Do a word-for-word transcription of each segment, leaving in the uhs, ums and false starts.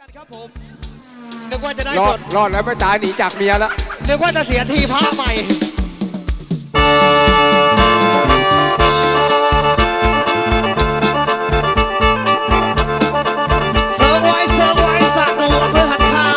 ครับผมนึกว่าจะได้รอสดดรอดแล้วไม่ตายหนีจากเมียแล้วนึกว่าจะเสียทีผ้าใหม่เซิร์ฟไว้เซิร์ฟไว้สาดูอำเภอหันคา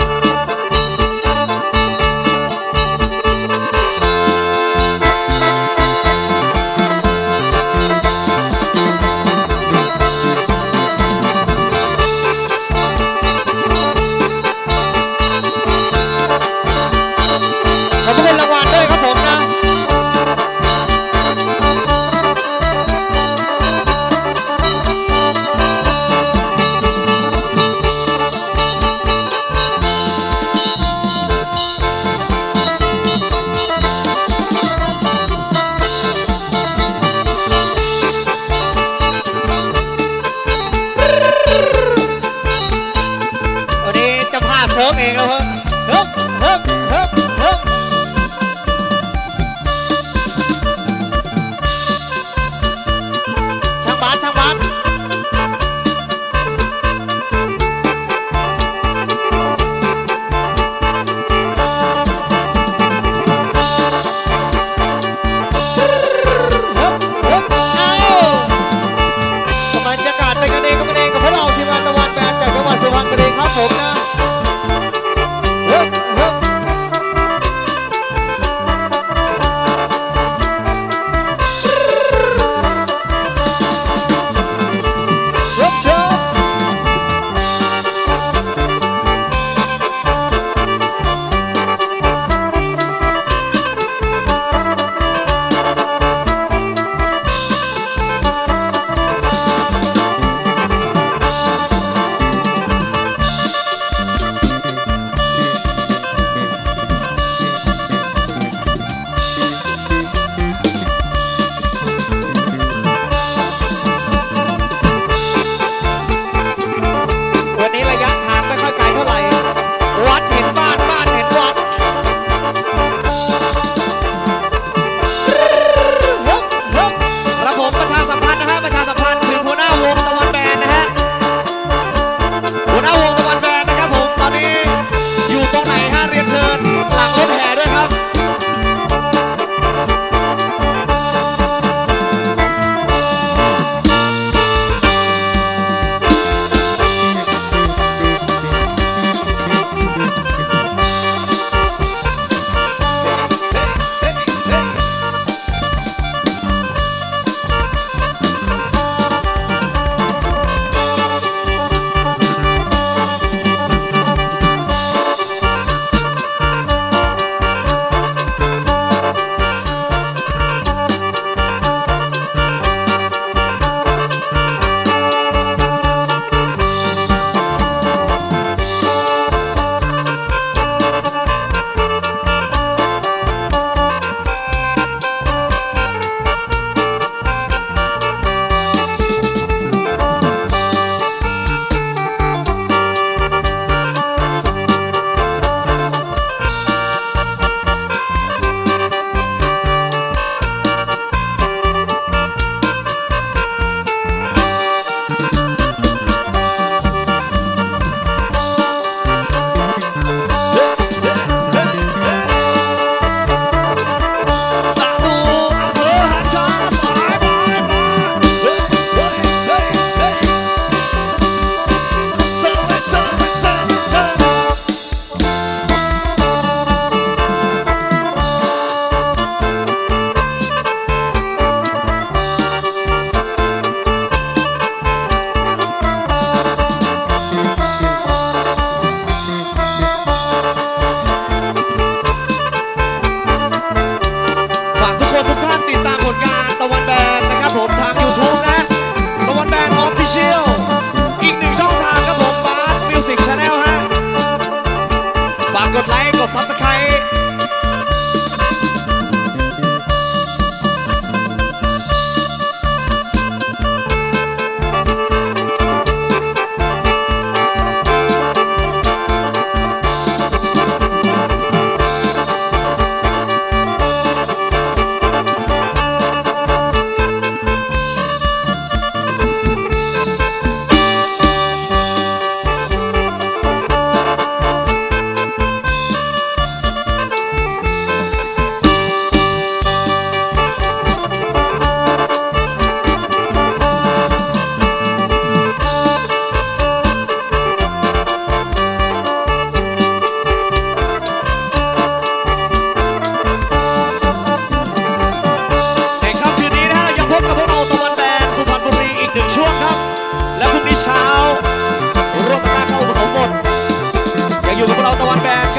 เซิร์ฟเองแล้วเฮ้ยเฮ้ยเฮ้ยเฮ้ยช่างบาสช่างบาสบรรยากาศเป็นกันเองกับกันเองกับพวกเราทีมงานตะวันแบนจากจังหวัดสุพรรณบุรีครับผมนะ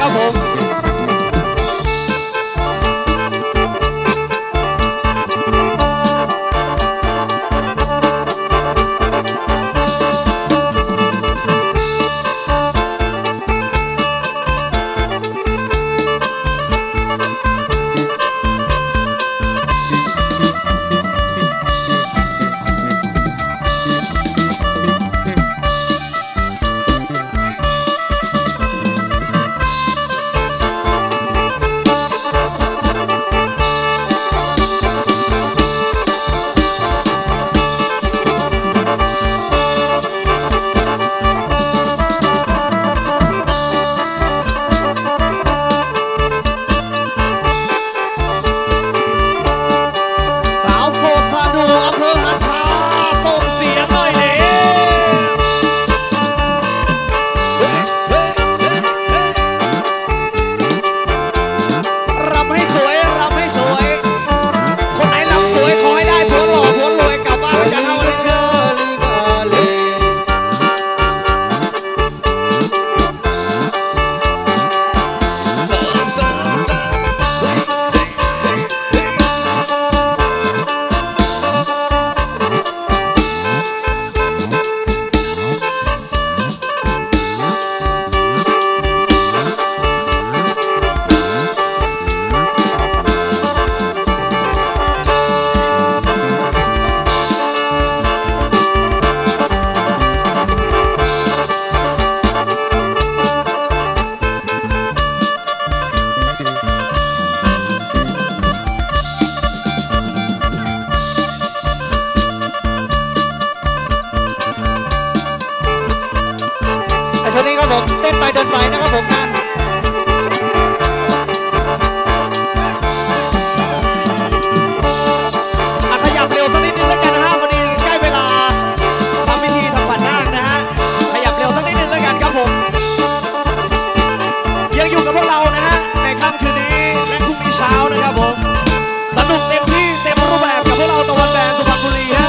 ครับผมช่วงนี้ครับผมเต้นไปเดินไปนะครับผมนะขยับเร็วสักนิดนึงแล้วกันนะฮะพอดีใกล้เวลาทำพิธีทำผัดนาคนะฮะขยับเร็วสักนิดนึงแล้วกันครับผมยังอยู่กับพวกเรานะฮะในค่ำคืนนี้และพรุ่งนี้เช้านะครับผมสนุกเต็มที่เต็มรูปแบบกับพวกเราตะวันแบนสุพรรณบุรีฮะ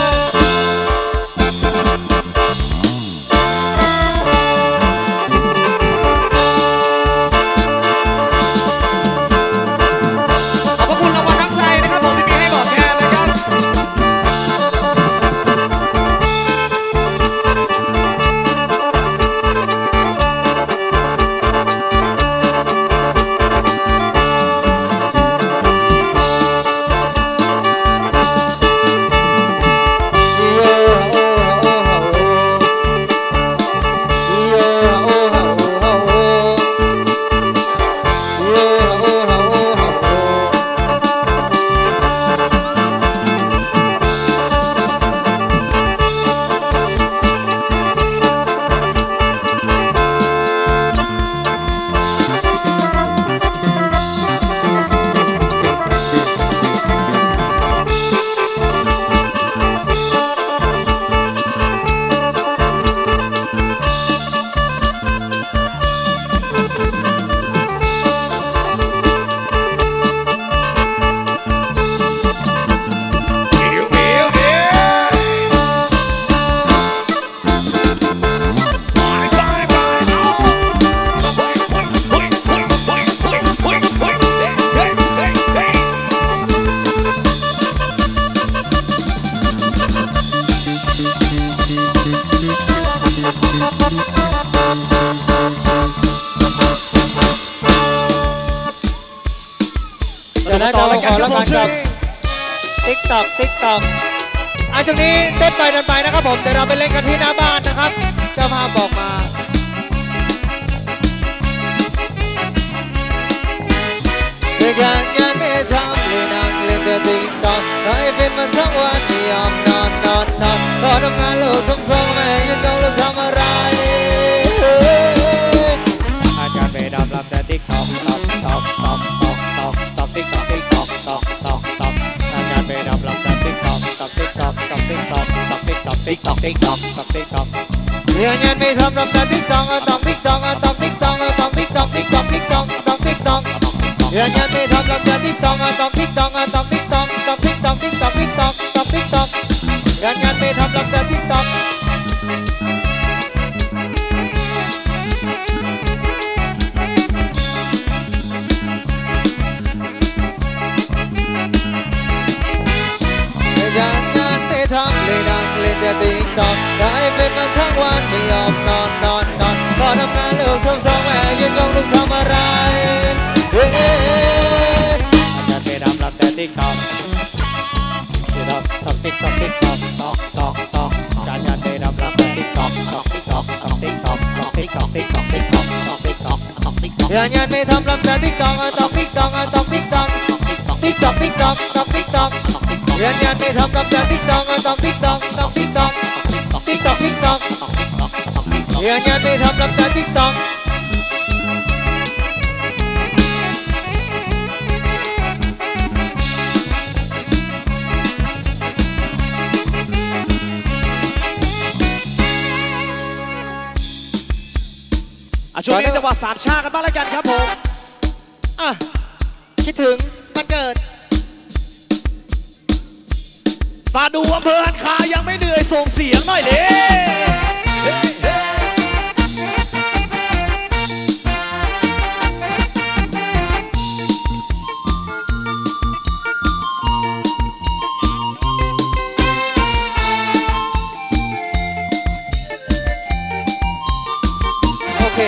ต่อรายการแล้วกันครับติ๊กต็อกติ๊กต็อกอ่ะช่วงนี้เต้นไปเดินไปนะครับผมเดี๋ยวเราไปเล่นกันที่หน้าบ้านนะครับเจ้าภาพบอกมาเด็กยังยังไม่ทำเลยนั่งเล่นแต่ติ๊กต็อกได้เป็นมาทั้งวันไม่ยอมนอนนอนนอนพอทำงานลูกทุ่งทองแม่ยังต้องรู้ทำอะไรอาจารย์ไปดำลำแต่ติ๊กต็อกต็อกต็อกต็อกต็อกต็อกต็อกติ๊กต็อกติ๊กต็อกต็อกต็อกต็อกอาจารย์ไปดำลำแต่ติ๊กต็อกต็อกติ๊กต็อกต็อกติ๊กต็อกต็อกติ๊กต็อกติ๊กต็อกติ๊กต็อกต็อกติ๊กต็อกเรื่องงานไม่ทำลำแต่ติ๊กต็อกต็อกติ๊กต็อกต็อกติ๊กต็อกต็อกติ๊กต็อกติ๊กต็อกติ๊กต็อกต็อกติ๊กต็อกเรื่องงานไม่ทำลำแต่ติ๊กต็อกต็อกติ๊กต็อกต็อกติ๊กต็อกต็อกติ๊กต็อกติ๊กต็อกติ๊กต็อกต็อกติ๊กต็อกเรื่องงานไม่ทำลำแต่ติ๊กต็อกดอกได้เป็นมาทั้งวันไม่ยอมนอนนอนนอนพอทำงานลูกทำสองแม่ยืนยองลูกทำอะไรเฮ้อาจารย์ไปดำรับแต่ติ๊กตอกติ๊กตอกตอกติ๊กตอกติ๊กตอกตอกตอกตอกอาจารย์ไปดำรับแต่ติ๊กตอกตอกติ๊กตอกตอกติ๊กตอกตอกติ๊กตอกติ๊กตอกติ๊กตอกตอกติ๊กตอกตอกติ๊กตอกงานงานไม่ทำลำแต่ติ๊กตอกตอกติ๊กตอกตอกติ๊กตอกติ๊กตอกติ๊กตอกตอกติ๊กตอกงานงานไม่ทำลำแต่ติ๊กตอกตอกติ๊กตอกตอกติ๊กตอกติ๊กตอกติ๊กตอกงานงานไม่ทำลำแต่ติ๊กตอกช่วงนี้จังหวัดสามชากันบ้างแล้วกันครับผมอ่ะคิดถึงมันเกิดมาดูอำเภอหันคายังไม่เหนื่อยส่งเสียงหน่อยเด้โอเค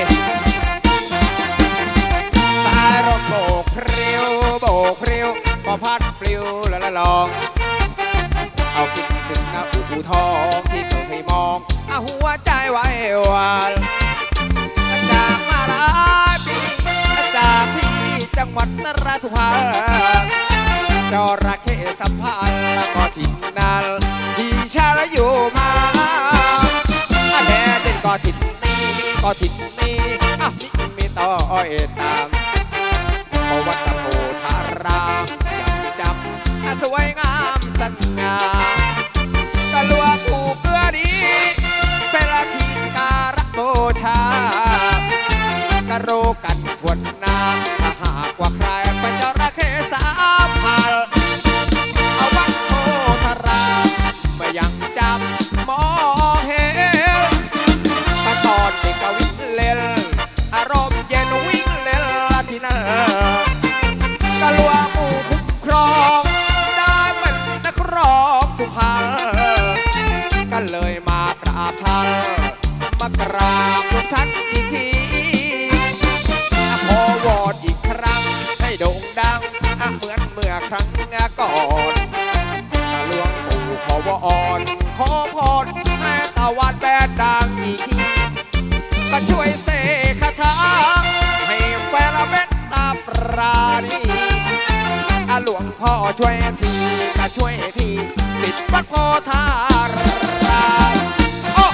โบกพริ้วโบกพริ้วพอพัดปลิวละละลองเอาคิดถึงนะอู่ทองที่เคยมองเอาหัวใจไว้วานจากมาหลายปีจากที่จังหวัดนราธิวาสจระเข้สัมพันธ์แล้วก็ถิ่นนั้นที่ชาลอยู่มาอันแดนเป็นก็ถิ่นนี้ก็ถิ่นนี้อ่ะนี่มีต่ออ้อยตามวัดตะโพธารามยังจำสวยงามสง่ากะลัวผูกเกลือดีเป็นละทีการะโบชากะโรกันขวดน้ำถ้าหากว่าใครเป็นจระเข้สามพันเอาวัดโพธารามไม่ยังจำมองเห็นตะตอนเด็กก็วิ่งเล่นอารมณ์เย็นวิ่งเล่นที่นั่นกะลัวผู้คุ้มครองได้เป็นนักร้องสุพรรณก็เลยมากราบท่านมากราบทุกท่านอีกทีขอวอนอีกครั้งให้โด่งดังเหมือนเมื่อครั้งก่อนหลวงปู่ขอวอนขอพรให้ตะวันแบนดังอีกทีก็ช่วยเสกคาถาให้แฟนละเม็ดตาปราณีหลวงพ่อช่วยทีก็ช่วยทีปิดวัดโพธารามโอ้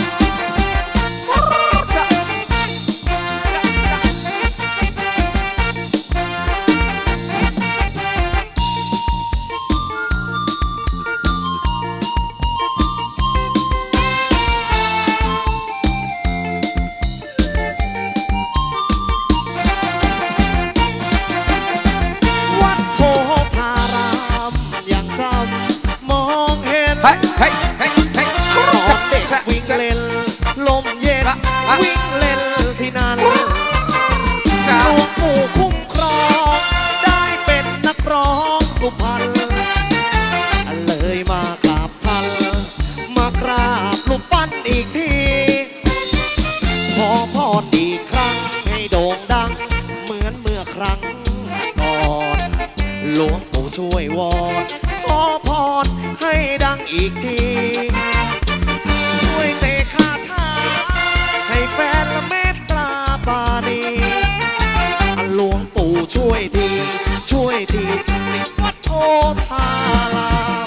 เฮ้ยเฮ้ยเฮ้ยตอนเด็กวิ่งเล่นลมเย็นวิ่งเล่นที่นั่นหลวงปู่คุ้มครองได้เป็นนักร้องสุพรรณเลยมากราบท่านมากราบรูปปั้นอีกทีขอพรอีกครั้งให้โด่งดังเหมือนเมื่อครั้งก่อนหลวงปู่ช่วยวอนขอพรให้ดังอีกทีช่วยเสกคาถาให้แฟนละเมตตาปราณีหลวงปู่ช่วยทีช่วยทีติดวัดโพธาราม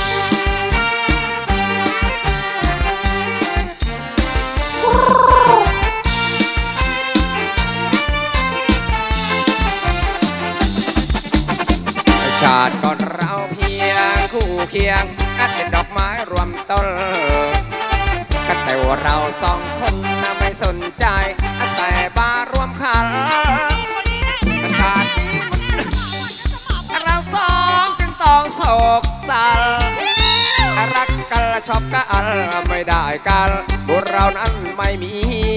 ชาติก่อนเราเพียงคู่เคียงอาจเป็นดอกไม้รวมต้นก็แต่ว่าเราสองคนไม่สนใจอาศัยบารวมขันชาตินี้เราสองจึงต้องโศกสันรักกันและชอบกันไม่ได้กันบุญเรานั้นไม่มี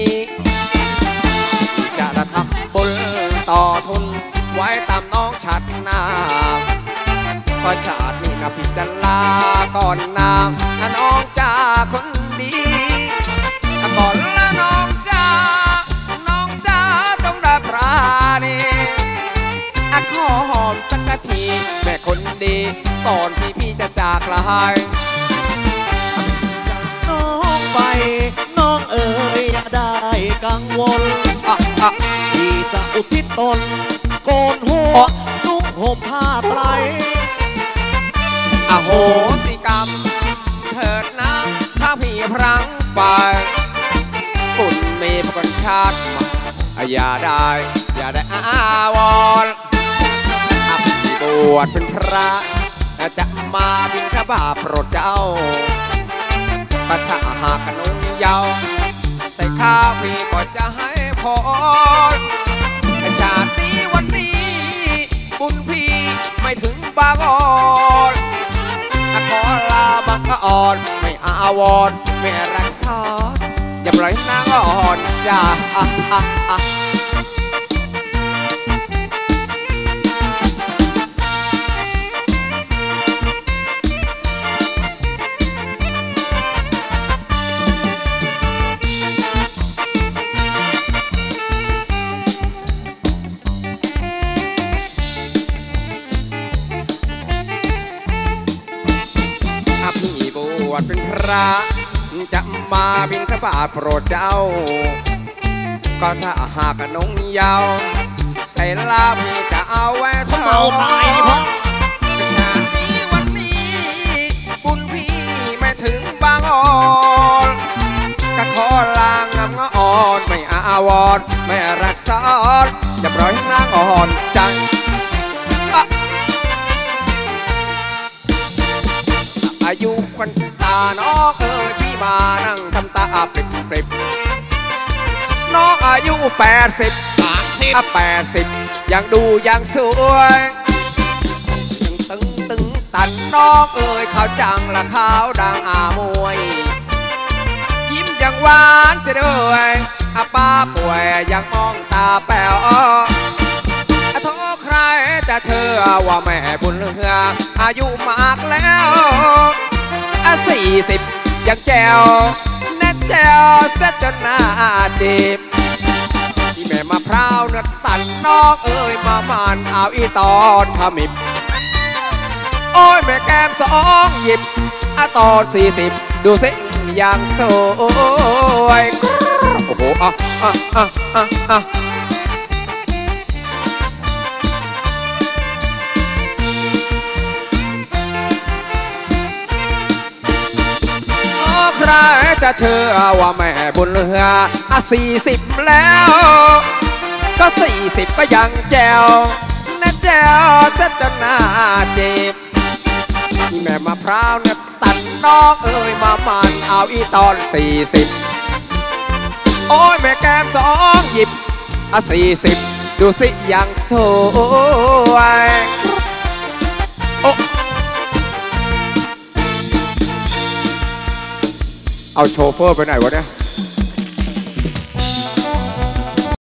จะทำบุญต่อทุนไว้ตามน้องชัดนาเพราะชาตินี้นะพี่จะลาก่อนนางน้องจ้าคนดีก่อนละน้องจ้าน้องจ้าต้องได้ปราณีขอหอมสักทีแม่คนดีก่อนที่พี่จะจากลาน้องไปน้องเอ๋ยอย่าได้กังวลพี่จะอุทิศตนโกนหัวนุ่งห่มผ้าไตรอโหสิกรรมเถิดนะถ้าพี่พลั้งไปบุญมีพระกชาติอย่าได้อย่าได้อาวรอภิบวชเป็นพระจะมาบิณฑบาตโปรดเจ้าปัจฉาหากนุ่งเยาว์ใส่ข้าวพี่ก็จะให้พรชาตินี้วันนี้บุญพี่ไม่ถึงบางอ่อนขอลาบังอ่อนไม่อาวรไม่รักษาอย่าปล่อยนางอ่อนจ้าเป็นพระจะมาบิณฑบาตโปรดเจ้าก็ถ้าหากนงเยาว์ใส่ลาพี่จะเอาไว้เท่าชาตินี้วันนี้บุญพี่ไม่ถึงบางอ่อนก็ขอลางามอ่อนไม่อาวรไม่รักษาจะปล่อยนางอ่อนจังอายุควันตาน้องเอ๋ยพี่มานั่งทำตาปริบปริบน้องอายุแปดสิบอ่ะแปดสิบยังดูยังสวยยังตึงตึงตันน้องเอ๋ยขาวจังละขาวดังอามวยยิ้มยังหวานจะด้วยอ่ะป้าป่วยยังมองตาแป๋วโทษใครจะเชื่อว่าแม่บุญเรืองอายุมากแล้วสี่สิบยังแจ๋วแน่แจ๋วเสียจนหน้าจีบที่แม่มะพร้าวนัดตันน้องเอ้ยมามันเอาอีตอนขมิบโอ้ยแม่แก้มสองหยิบอะตอนสี่สิบดูสิยังสวยโอ้โหอ่ะอ่ะอ่ะอ่ะอ่ะใครจะเชื่อว่าแม่บุญเรืองอ่ะสี่สิบแล้วก็สี่สิบก็ยังแจ๋วนะแจ๋วจะจนหน้าเจ็บที่แม่มะพร้าวเนี่ยตัดน้องเอ้ยมามันเอาอีตอนสี่สิบโอ้ยแม่แก้มสองหยิบอ่ะสี่สิบดูสิยังสวยโอ้เอาโชเฟอร์ไปไหนวะเนี่ย